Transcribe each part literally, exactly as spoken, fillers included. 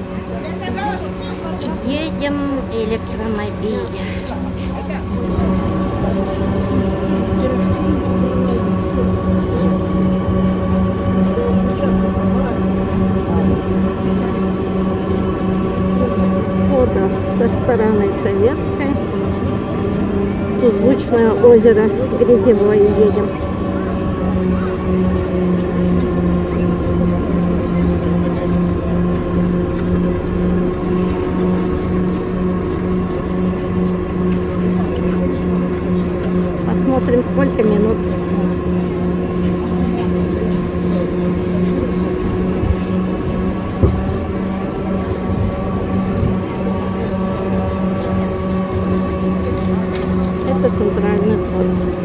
Едем электромобиле. Схода со стороны Советской. Тузлучное озеро Грязевое едем. Посмотрим, сколько минут. Это центральный вход.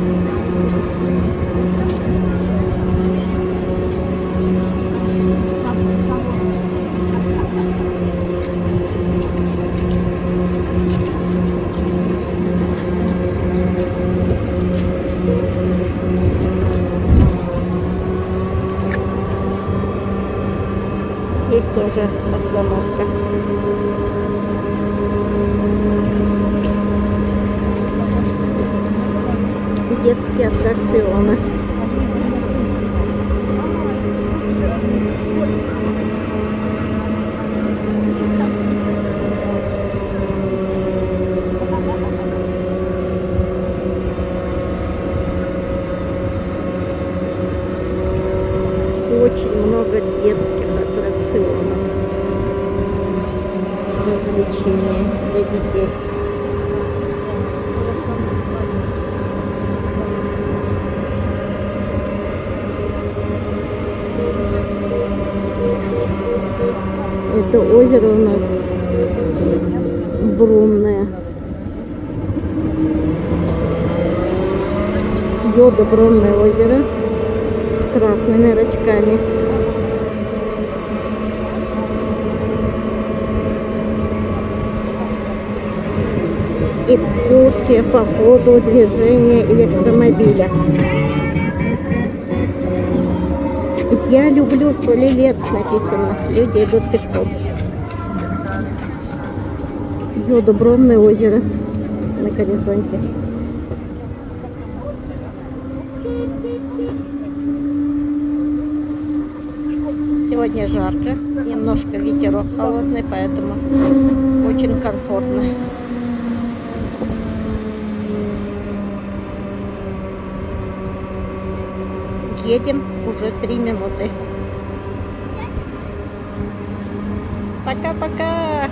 Есть тоже остановка. Детские аттракционы. Очень много детских аттракционов, развлечений для детей. Это озеро у нас Бромное. Йодо-Бромное озеро с красными рачками. Экскурсия по ходу движения электромобиля. Я люблю Солилецк, написано. Люди идут пешком. Йодо-Бромное озеро на горизонте. Сегодня жарко, немножко ветерок холодный, поэтому очень комфортно. Едем уже три минуты. Пока-пока!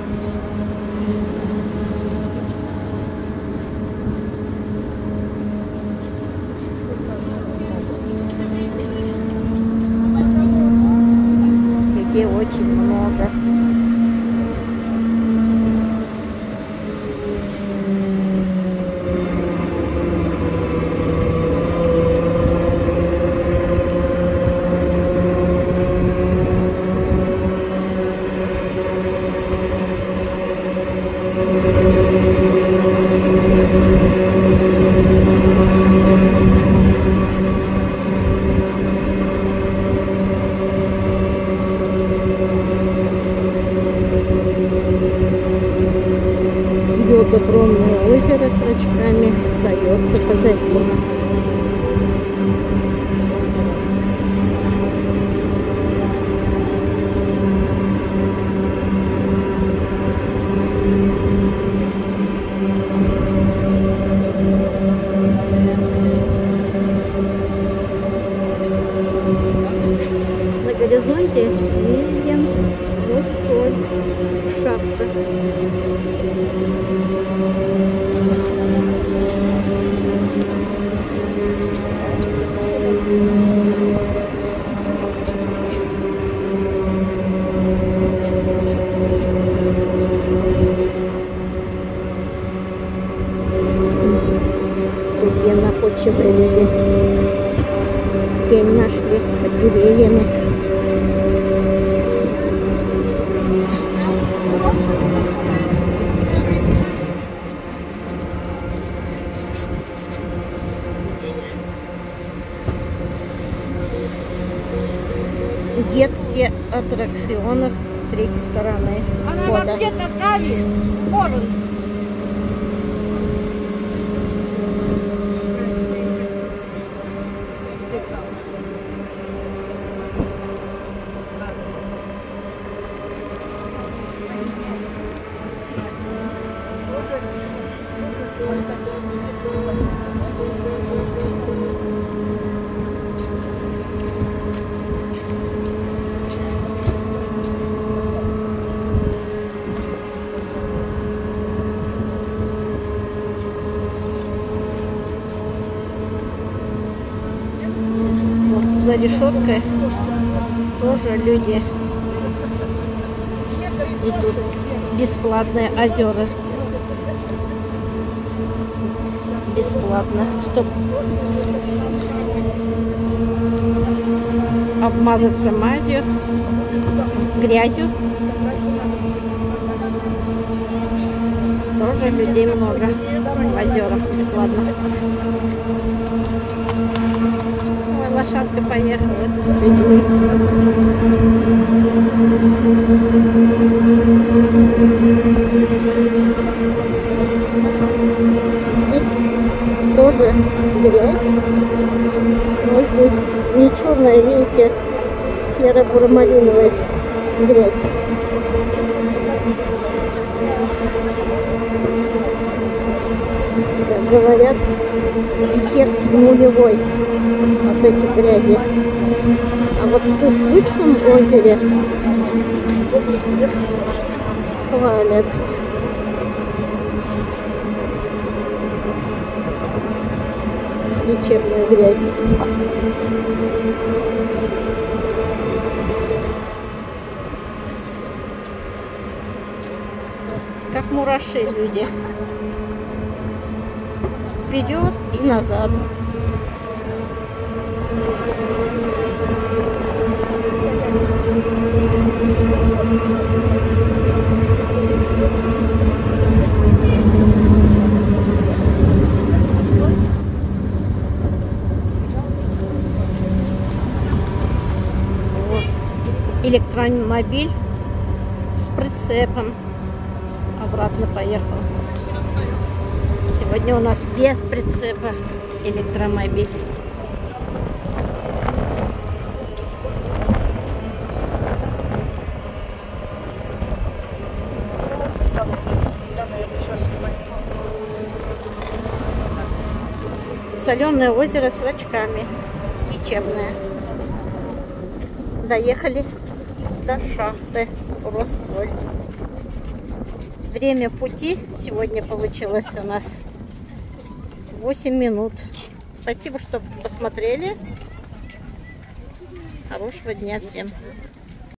Людей очень много. Йодо-Бромное озеро с рачками остается позади. На горизонте видим Уссоль, шахта. Такие находчивые люди. Тень нашли под деревьями. Детские аттракционы с три стороны Она входа. вообще-то травит пору. Вот за решеткой тоже люди идут. Бесплатные озера. Бесплатно. Чтобы обмазаться мазью, грязью. Тоже людей много в озерах бесплатно. Ой, лошадка поехала с людьми. Здесь тоже грязь, но здесь не черная, видите, серо-буро-малиновая грязь. Как говорят, эффект нулевой от этой грязи. А вот в Туствычном озере хвалят. Лечебная грязь. Как мураши люди. Вперед и назад. Электромобиль с прицепом обратно поехал. Сегодня у нас без прицепа электромобиль. Соленое озеро с рачками. Лечебное. Доехали до шахты Россоль. Время пути сегодня получилось у нас восемь минут. Спасибо, что посмотрели. Хорошего дня всем.